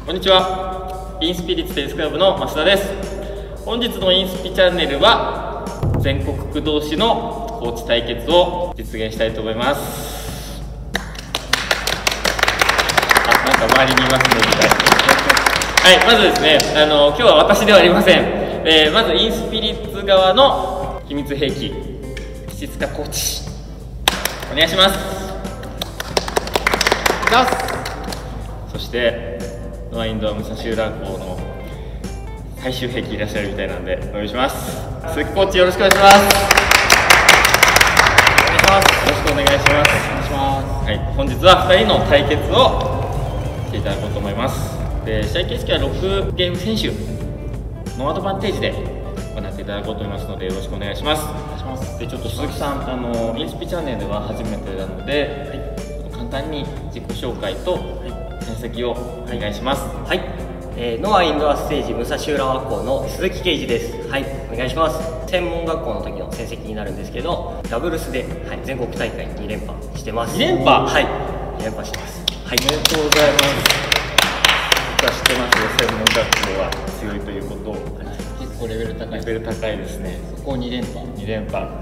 こんにちは。インスピリッツテニスクラブの増田です。本日のインスピチャンネルは全国区同士のコーチ対決を実現したいと思います。なんか周りにいますねみたい。はい、まずですね、今日は私ではありません。まずインスピリッツ側の秘密兵器、石塚コーチ、お願いします。そしてノアインドア武蔵浦校の最終兵器いらっしゃるみたいなんでお願いします。鈴木コーチ、よろしくお願いします。よろしくお願いします。はい、本日は2人の対決をしていただこうと思います。で、試合形式は6ゲーム先取ノーアドバンテージで行っていただこうと思いますので、よろしくお願いします。で、ちょっと鈴木さん、インスピチャンネルでは初めてなので、簡単に自己紹介と戦績をお願いします。 はい、ノアインドアステージ武蔵浦和校の鈴木啓二です。はい、お願いします。専門学校の時の成績になるんですけど、ダブルスで、全国大会2連覇してます。 2連覇？ はい、2連覇してます。はい、 おめでとうございます。僕は知ってますよ、専門学校は強いということ。 結構レベル高い。 レベル高いですね。 そこ2連覇。 2連覇。 はい。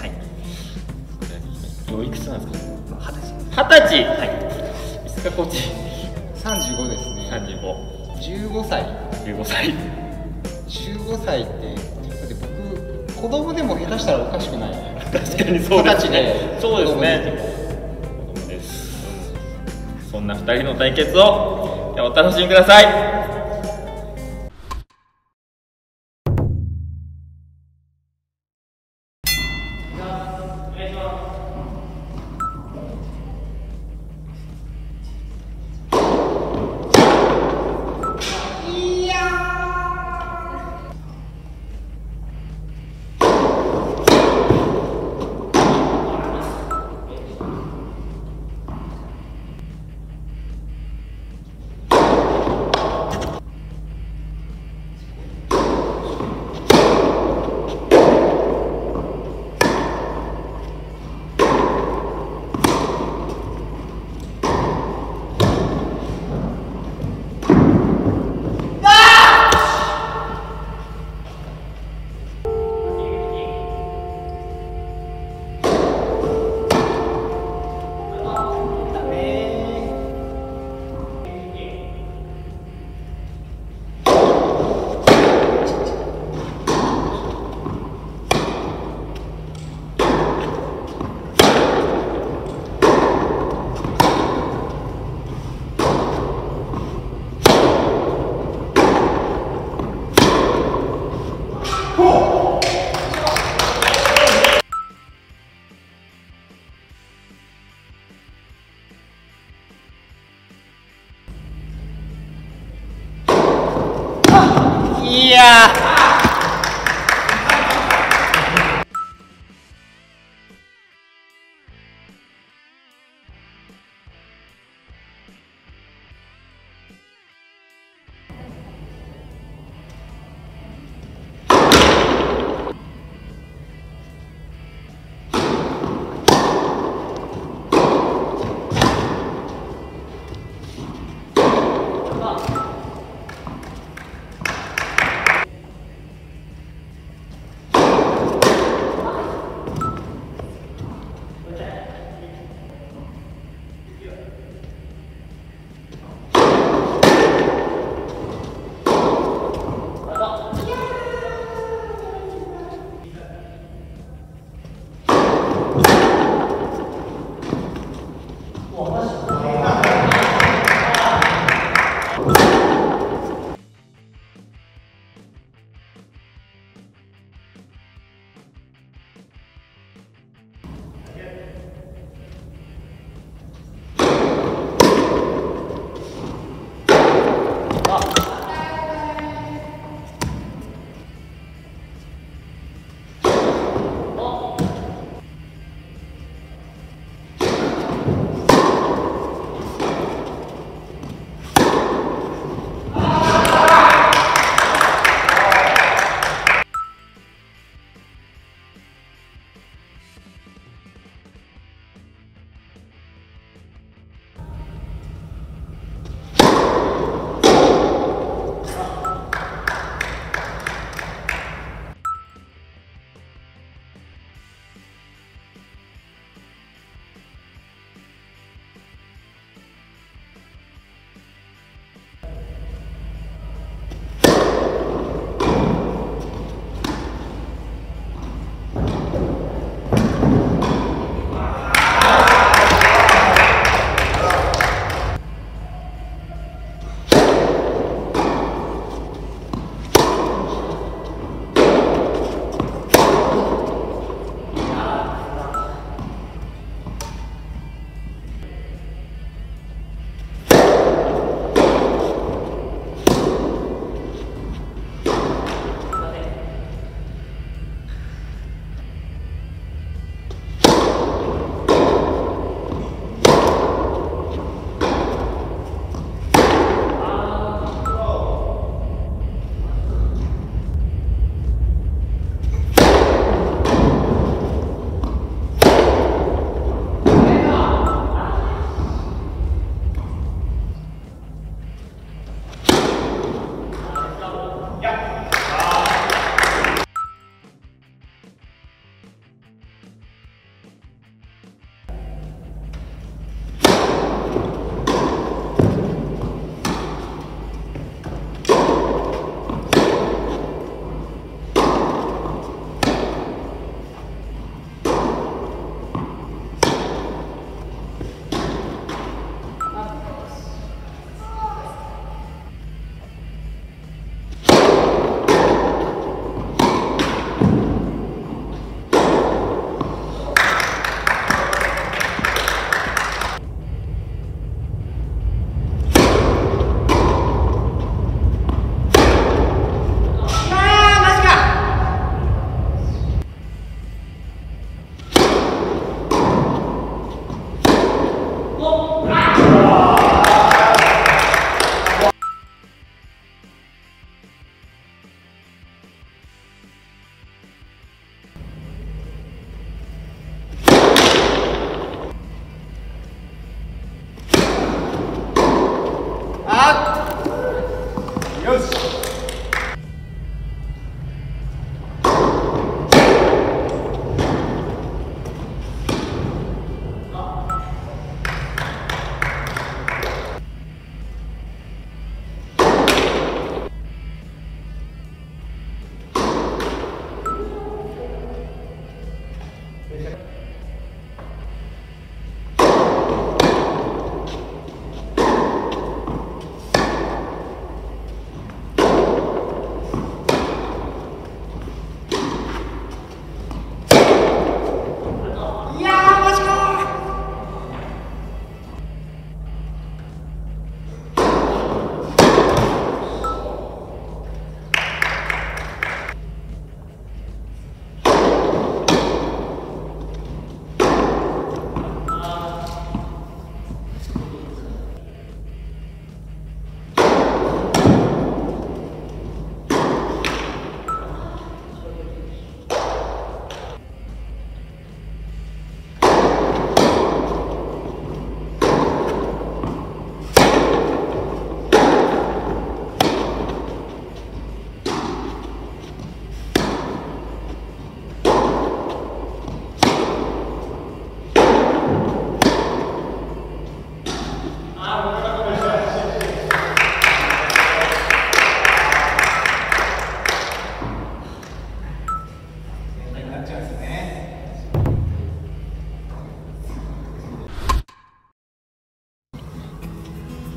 おいくつなんですか？20歳。 はい。 石塚コーチ。 35ですね。 35。 15歳。 15歳。 15歳って、だって僕、子供でも下手したらおかしくない。 確かにそうですね。そうですね。子供です。そんな2人の対決をお楽しみください。いやー、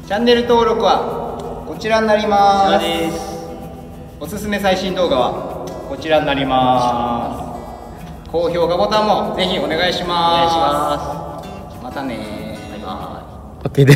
チャンネル登録はこちらになります。 こちらです。 おすすめ最新動画はこちらになります。高評価ボタンもぜひお願いします。 お願いします。 またね。 バイバイ。 OK です。